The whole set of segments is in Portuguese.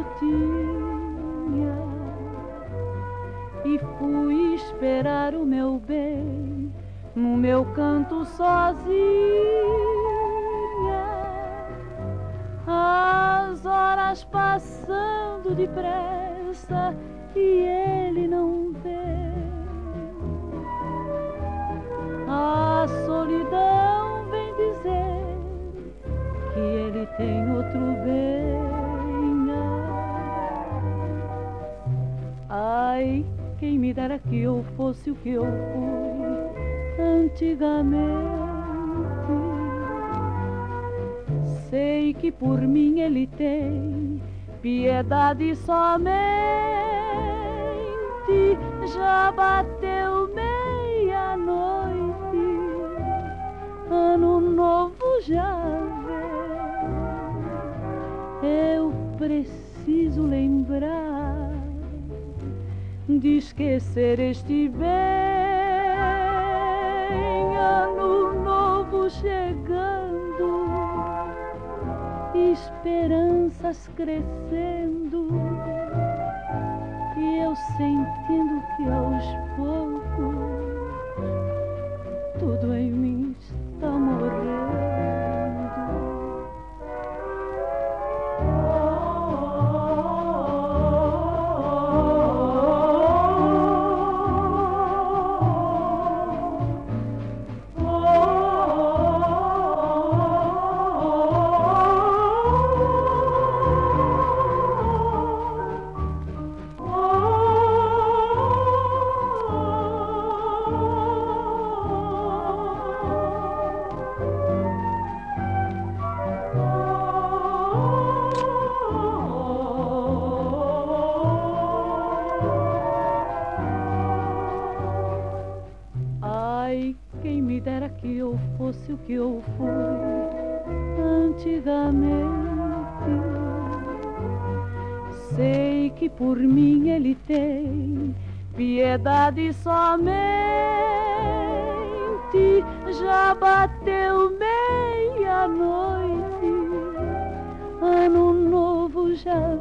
eu tinha e fui esperar o meu bem no meu canto sozinha. As horas passando depressa e ele não vem. A solidão vem dizer que ele tem outro bem. Ai, quem me dera que eu fosse o que eu fui antigamente. Sei que por mim ele tem piedade somente. Já bateu meia-noite, ano novo já vem. Eu preciso lembrar de esquecer este bem. Ano novo chegando, esperanças crescendo, e eu sentindo que aos poucos tudo em mim está morrendo. Quem me dera que eu fosse o que eu fui antigamente. Sei que por mim ele tem piedade somente. Já bateu meia-noite, ano novo já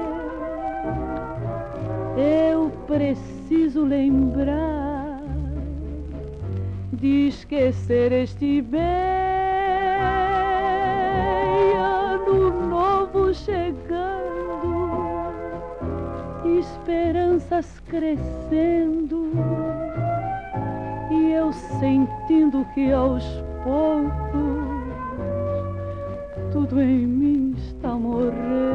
vem. Eu preciso lembrar de esquecer este bem. Ano novo chegando, esperanças crescendo, e eu sentindo que aos poucos tudo em mim está morrendo.